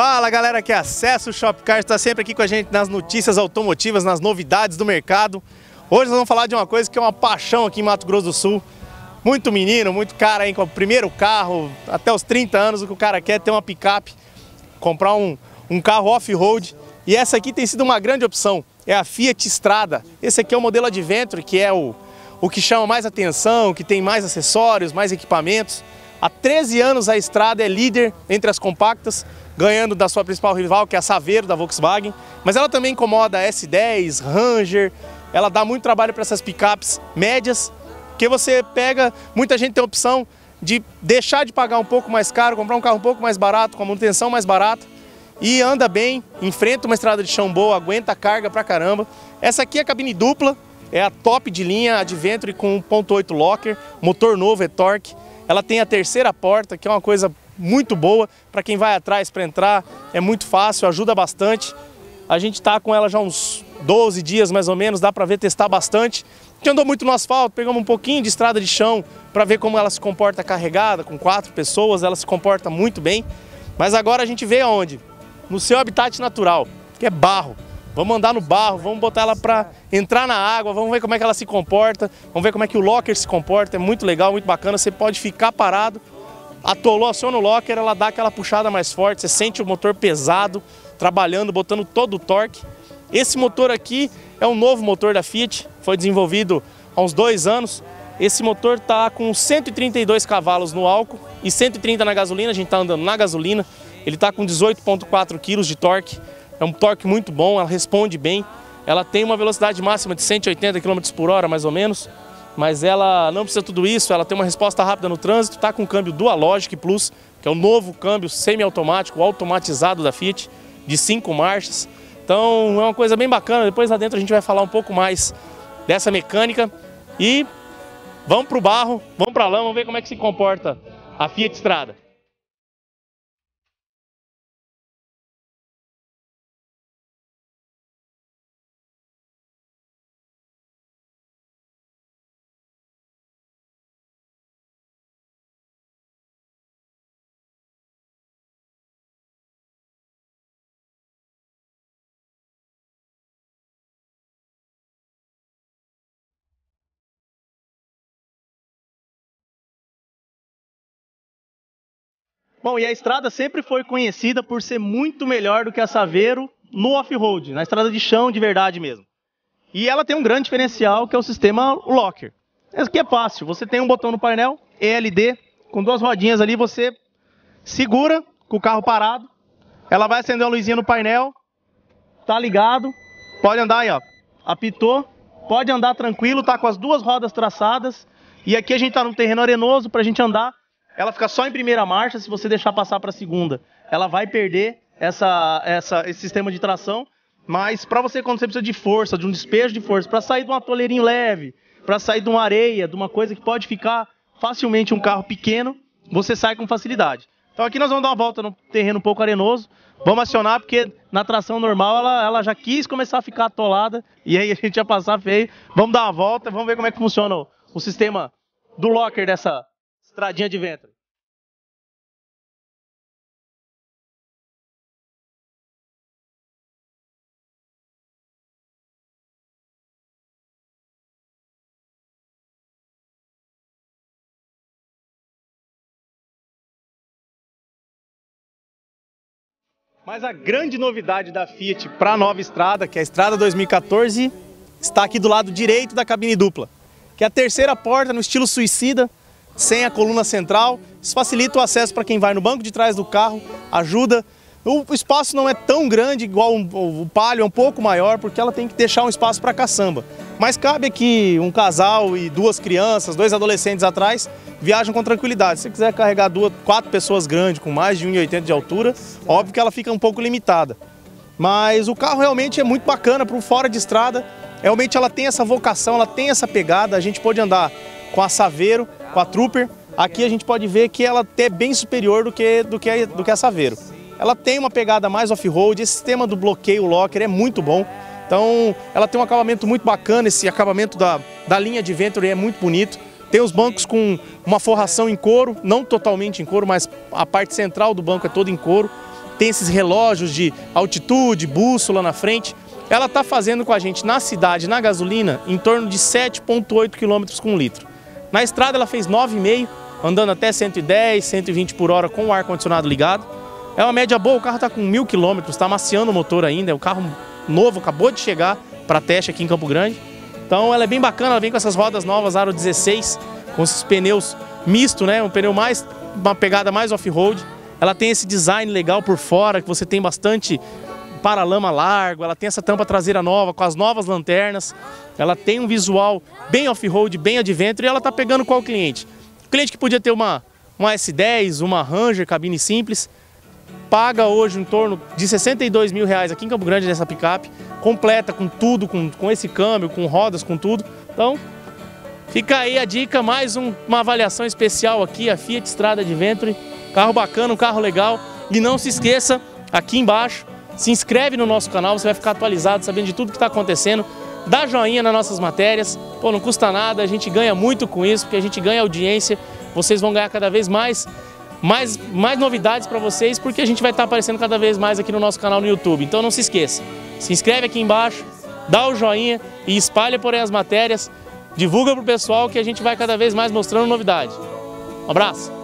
Fala galera que acessa o Shopcar, está sempre aqui com a gente nas notícias automotivas, nas novidades do mercado. Hoje nós vamos falar de uma coisa que é uma paixão aqui em Mato Grosso do Sul. Muito menino, muito cara aí com o primeiro carro, até os 30 anos, o que o cara quer é ter uma picape, comprar um carro off-road. E essa aqui tem sido uma grande opção, é a Fiat Strada. Esse aqui é o modelo Adventure, que é o que chama mais atenção, que tem mais acessórios, mais equipamentos. Há 13 anos a Strada é líder entre as compactas, ganhando da sua principal rival, que é a Saveiro, da Volkswagen. Mas ela também incomoda a S10, Ranger, ela dá muito trabalho para essas picapes médias, que você pega, muita gente tem a opção de deixar de pagar um pouco mais caro, comprar um carro um pouco mais barato, com a manutenção mais barata, e anda bem, enfrenta uma estrada de chão boa, aguenta carga pra caramba. Essa aqui é a cabine dupla, é a top de linha Adventure com 1.8 Locker, motor novo, e-torque. Ela tem a terceira porta, que é uma coisa muito boa para quem vai atrás para entrar, é muito fácil, ajuda bastante. A gente está com ela já uns 12 dias mais ou menos, dá para ver, testar bastante. A gente andou muito no asfalto, pegamos um pouquinho de estrada de chão para ver como ela se comporta carregada, com 4 pessoas, ela se comporta muito bem. Mas agora a gente veio aonde? No seu habitat natural, que é barro. Vamos andar no barro, vamos botar ela para entrar na água, vamos ver como é que ela se comporta, vamos ver como é que o locker se comporta, é muito legal, muito bacana, você pode ficar parado, atolou, aciona o locker, ela dá aquela puxada mais forte, você sente o motor pesado, trabalhando, botando todo o torque. Esse motor aqui é um novo motor da Fiat, foi desenvolvido há uns 2 anos, esse motor está com 132 cavalos no álcool e 130 na gasolina, a gente está andando na gasolina, ele está com 18,4 kg de torque. É um torque muito bom, ela responde bem, ela tem uma velocidade máxima de 180 km por hora, mais ou menos, mas ela não precisa de tudo isso, ela tem uma resposta rápida no trânsito, está com câmbio Dualogic Plus, que é o novo câmbio semi-automático, automatizado da Fiat, de 5 marchas. Então é uma coisa bem bacana, depois lá dentro a gente vai falar um pouco mais dessa mecânica e vamos para o barro, vamos para a lama, vamos ver como é que se comporta a Fiat Strada. Bom, e a Strada sempre foi conhecida por ser muito melhor do que a Saveiro no off-road, na estrada de chão de verdade mesmo. E ela tem um grande diferencial, que é o sistema Locker. Esse aqui é fácil, você tem um botão no painel, ELD, com 2 rodinhas ali, você segura com o carro parado, ela vai acender uma luzinha no painel, tá ligado, pode andar aí, ó, apitou, pode andar tranquilo, tá com as 2 rodas traçadas, e aqui a gente tá num terreno arenoso pra gente andar. Ela fica só em primeira marcha, se você deixar passar para a segunda, ela vai perder esse sistema de tração, mas para você, quando você precisa de força, de um despejo de força, para sair de um atoleirinho leve, para sair de uma areia, de uma coisa que pode ficar facilmente um carro pequeno, você sai com facilidade. Então aqui nós vamos dar uma volta no terreno um pouco arenoso, vamos acionar porque na tração normal ela já quis começar a ficar atolada, e aí a gente ia passar feio. Vamos dar uma volta, vamos ver como é que funciona o sistema do locker dessa Stradinha Adventure. Mas a grande novidade da Fiat para a nova Strada, que é a Strada 2014, está aqui do lado direito da cabine dupla, que é a terceira porta no estilo suicida, sem a coluna central. Isso facilita o acesso para quem vai no banco de trás do carro, ajuda. O espaço não é tão grande igual o Palio, é um pouco maior, porque ela tem que deixar um espaço para caçamba. Mas cabe aqui um casal e 2 crianças, 2 adolescentes atrás, viajam com tranquilidade. Se você quiser carregar 4 pessoas grandes, com mais de 1,80 de altura, óbvio que ela fica um pouco limitada. Mas o carro realmente é muito bacana para o fora de estrada. Realmente ela tem essa vocação, ela tem essa pegada. A gente pode andar com a Saveiro, com a Trooper. Aqui a gente pode ver que ela é bem superior do que a Saveiro. Ela tem uma pegada mais off-road, esse sistema do bloqueio locker é muito bom. Então ela tem um acabamento muito bacana, esse acabamento da linha Adventure é muito bonito. Tem os bancos com uma forração em couro, não totalmente em couro, mas a parte central do banco é toda em couro. tem esses relógios de altitude, bússola na frente. Ela está fazendo com a gente na cidade, na gasolina, em torno de 7,8 km com litro. Na estrada ela fez 9,5, andando até 110, 120 por hora com o ar-condicionado ligado. É uma média boa, o carro está com 1.000 km, está maciando o motor ainda, é um carro novo, acabou de chegar para teste aqui em Campo Grande. Então ela é bem bacana, ela vem com essas rodas novas, aro 16, com esses pneus misto, né? Um pneu mais, uma pegada mais off-road. Ela tem esse design legal por fora, que você tem bastante paralama largo, ela tem essa tampa traseira nova, com as novas lanternas. Ela tem um visual bem off-road, bem adventure, e ela tá pegando qual cliente? O cliente que podia ter uma S10, uma Ranger, cabine simples, paga hoje em torno de R$62 mil aqui em Campo Grande nessa picape, completa com tudo, com esse câmbio, com rodas, com tudo. Então, fica aí a dica, mais uma avaliação especial aqui, a Fiat Strada Adventure. Carro bacana, um carro legal. E não se esqueça, aqui embaixo, se inscreve no nosso canal, você vai ficar atualizado, sabendo de tudo que está acontecendo. Dá joinha nas nossas matérias, pô, não custa nada, a gente ganha muito com isso, porque a gente ganha audiência. Vocês vão ganhar cada vez mais novidades para vocês, porque a gente vai estar aparecendo cada vez mais aqui no nosso canal no YouTube. Então não se esqueça, se inscreve aqui embaixo, dá o joinha e espalha por aí as matérias, divulga pro pessoal que a gente vai cada vez mais mostrando novidade. Um abraço!